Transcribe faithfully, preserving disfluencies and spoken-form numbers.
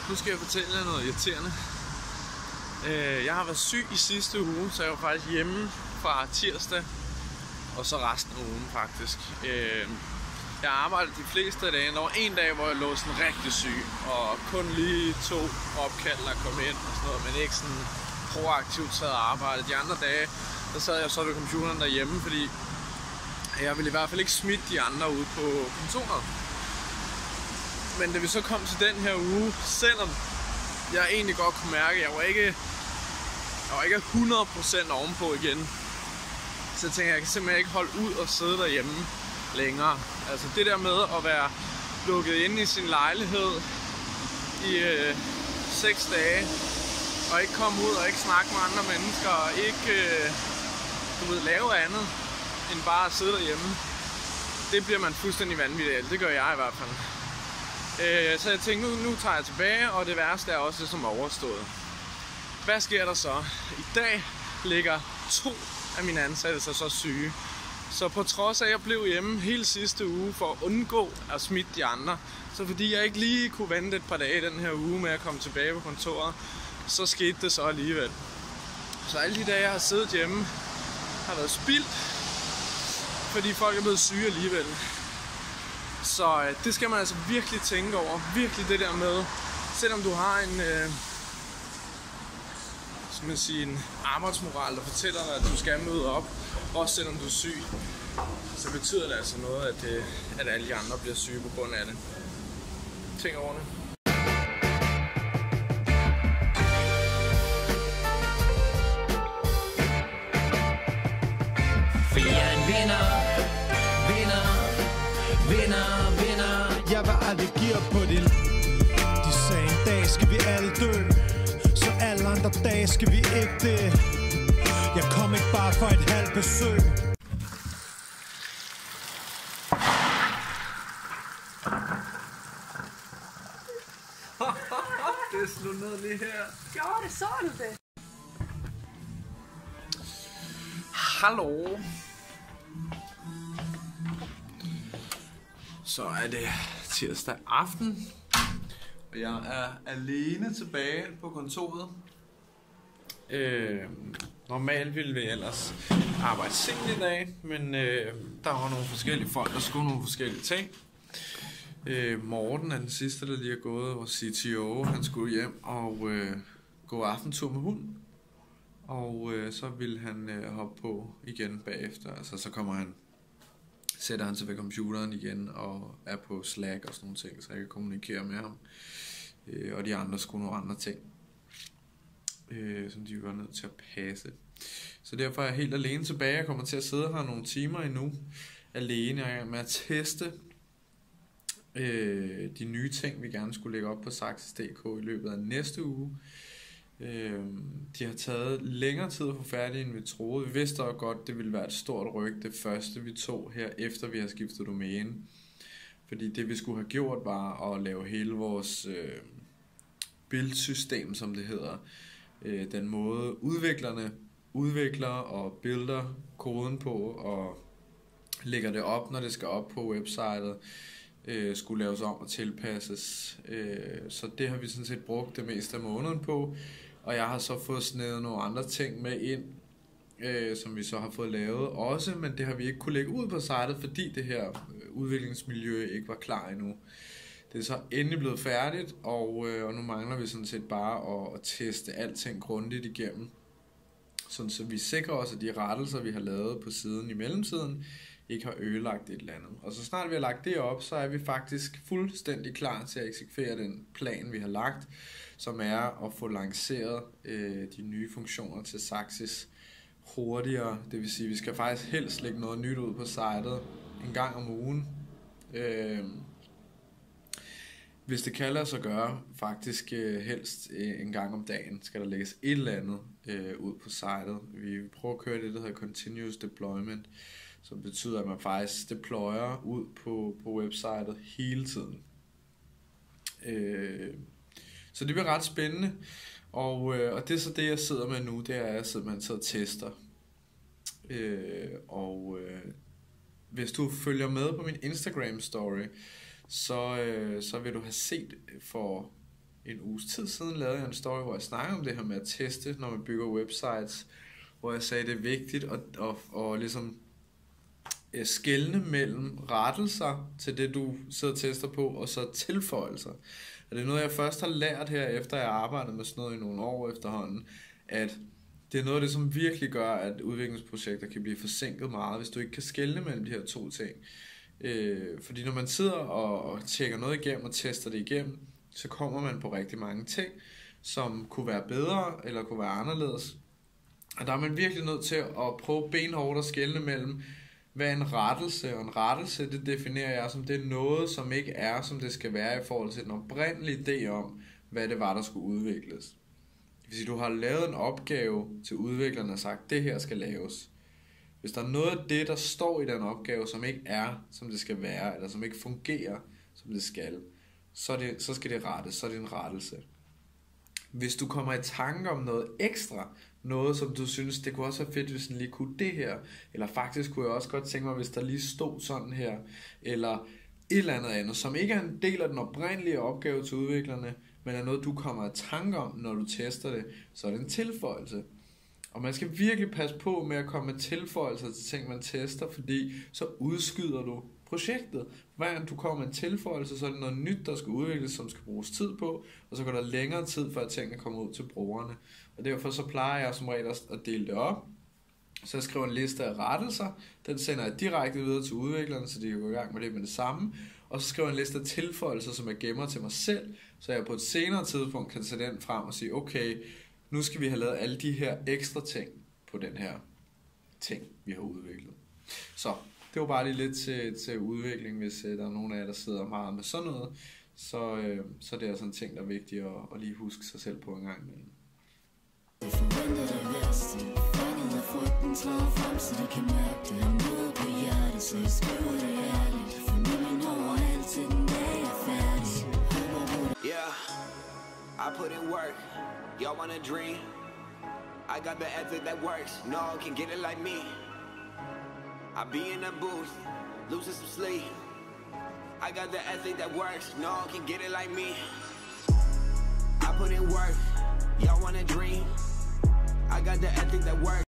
Nu skal jeg fortælle jer noget irriterende. Jeg har været syg i sidste uge, så jeg var faktisk hjemme fra tirsdag og så resten af ugen faktisk. Jeg arbejdede de fleste af dage. Der var en dag, hvor jeg lå sådan rigtig syg, og kun lige to opkald, der kom ind og sådan noget, men ikke sådan proaktivt sad og arbejdede. De andre dage, der sad jeg så ved computeren derhjemme, fordi jeg ville i hvert fald ikke smitte de andre ude på kontoret. Men da vi så kom til den her uge, selvom jeg egentlig godt kunne mærke, at jeg var ikke, jeg var ikke hundrede procent ovenpå igen, så jeg tænkte, at jeg kan simpelthen ikke holde ud og sidde derhjemme længere. Altså det der med at være lukket inde i sin lejlighed i øh, seks dage, og ikke komme ud og ikke snakke med andre mennesker, og ikke øh, du ved, lave andet end bare at sidde derhjemme, det bliver man fuldstændig vanvittig af. Det gør jeg i hvert fald. Øh, så jeg tænkte, nu, nu tager jeg tilbage, og det værste er også det, som er overstået. Hvad sker der så? I dag ligger to af mine ansatte så, så syge. Så på trods af, at jeg blev hjemme hele sidste uge for at undgå at smitte de andre, så fordi jeg ikke lige kunne vente et par dage den her uge med at komme tilbage på kontoret, så skete det så alligevel. Så alle de dage, jeg har siddet hjemme, har været spildt, fordi folk er blevet syge alligevel. Så øh, det skal man altså virkelig tænke over. Virkelig det der med, selvom du har en, øh, skal man sige, en arbejdsmoral, der fortæller dig, at du skal møde op, også selvom du er syg, så betyder det altså noget, at, øh, at alle de andre bliver syge på grund af det. Tænk over det. For jeg er en vinder, vinder, vinder, vinder. Jeg vil aldrig give op på det. De sagde, en dag skal vi alle dø, så alle andre dage skal vi ikke det. Jeg kom ikke bare for et halvt besøg. Det slog ned lige her. Gjorde det, så du det? Hallo. Så er det tirsdag aften, og jeg er alene tilbage på kontoret. Øh, normalt ville vi ellers arbejde sent i dag, men øh, der var nogle forskellige folk, der skulle nogle forskellige ting. Øh, Morten er den sidste, der lige er gået, vores C T O, han skulle hjem og øh, gå aftentur med hunden. Og øh, så vil han øh, hoppe på igen bagefter, altså så kommer han, sætter han sig ved computeren igen og er på Slack og sådan nogle ting, så jeg kan kommunikere med ham. Øh, og de andre skulle nogle andre ting, øh, som de var nødt til at passe. Så derfor er jeg helt alene tilbage. Jeg kommer til at sidde her nogle timer endnu, alene, og jeg er med at teste øh, de nye ting, vi gerne skulle lægge op på Saxis punktum d k i løbet af næste uge. Øh, de har taget længere tid at få færdig, end vi troede. Vi vidste også godt, det ville være et stort ryk, det første vi tog her, efter vi har skiftet domæne. Fordi det vi skulle have gjort, var at lave hele vores øh, bildsystem, som det hedder. Øh, den måde udviklerne udvikler og builder koden på, og lægger det op, når det skal op på websitet, øh, skulle laves om og tilpasses. Øh, så det har vi sådan set brugt det meste af måneden på. Og jeg har så fået snedet nogle andre ting med ind, øh, som vi så har fået lavet også, men det har vi ikke kunne lægge ud på sitet, fordi det her udviklingsmiljø ikke var klar endnu. Det er så endelig blevet færdigt, og, øh, og nu mangler vi sådan set bare at, at teste alting grundigt igennem, sådan så vi sikrer os, at de rettelser, vi har lavet på siden i mellemtiden, ikke har ødelagt et eller andet. Og så snart vi har lagt det op, så er vi faktisk fuldstændig klar til at eksekvere den plan, vi har lagt, som er at få lanceret øh, de nye funktioner til Saxis hurtigere. Det vil sige, at vi skal faktisk helst lægge noget nyt ud på sitet en gang om ugen. Øh, hvis det kan lade sig gøre, faktisk øh, helst øh, en gang om dagen, skal der lægges et eller andet øh, ud på sitet. Vi prøver at køre det, der hedder Continuous Deployment, som betyder, at man faktisk deployer ud på, på websitet hele tiden. Øh, så det bliver ret spændende, og, øh, og det er så det, jeg sidder med nu, det er, at jeg sidder med og tester. Øh, og øh, hvis du følger med på min Instagram story, så, øh, så vil du have set for en uges tid siden lavede jeg en story, hvor jeg snakkede om det her med at teste, når man bygger websites, hvor jeg sagde, det er vigtigt at, at, at, at ligesom skelne mellem rettelser til det, du sidder og tester på, og så tilføjelser. Og det er noget, jeg først har lært her, efter jeg har arbejdet med sådan noget i nogle år efterhånden, at det er noget af det, som virkelig gør, at udviklingsprojekter kan blive forsinket meget, hvis du ikke kan skelne mellem de her to ting. Øh, fordi når man sidder og, og tjekker noget igennem og tester det igennem, så kommer man på rigtig mange ting, som kunne være bedre eller kunne være anderledes. Og der er man virkelig nødt til at prøve benhårdt at skelne mellem, hvad er en rettelse, og en rettelse, det definerer jeg som, det er noget, som ikke er, som det skal være i forhold til den oprindelige idé om, hvad det var, der skulle udvikles. Hvis du har lavet en opgave til udviklerne og sagt, det her skal laves. Hvis der er noget af det, der står i den opgave, som ikke er, som det skal være, eller som ikke fungerer, som det skal, så, er det, så skal det rettes, så er det en rettelse. Hvis du kommer i tanke om noget ekstra, noget som du synes, det kunne også være fedt, hvis den lige kunne det her, eller faktisk kunne jeg også godt tænke mig, hvis der lige stod sådan her, eller et eller andet andet, som ikke er en del af den oprindelige opgave til udviklerne, men er noget, du kommer i tanke om, når du tester det, så er det en tilføjelse. Og man skal virkelig passe på med at komme med tilføjelser til ting, man tester, fordi så udskyder du projektet. Hver gang du kommer med en tilføjelse, så er det noget nyt, der skal udvikles, som skal bruges tid på, og så går der længere tid, før tingene kommer ud til brugerne. Og derfor så plejer jeg som regel at dele det op. Så jeg skriver en liste af rettelser, den sender jeg direkte videre til udviklerne, så de kan gå i gang med det med det samme. Og så skriver jeg en liste af tilføjelser, som jeg gemmer til mig selv, så jeg på et senere tidspunkt kan tage den frem og sige, okay, nu skal vi have lavet alle de her ekstra ting på den her ting, vi har udviklet. Så det var bare lige lidt til, til udvikling, hvis uh, der er nogen af jer, der sidder meget med sådan noget. Så, uh, så det er sådan en ting, der er vigtigt at, at lige huske sig selv på en gang imellem. Yeah, I put in work. Y'all wanna dream? I got the ethic that works. No one can get it like me. I be in the booth, losing some sleep. I got the ethic that works. No one can get it like me. I put in work. Y'all wanna dream? I got the ethic that works.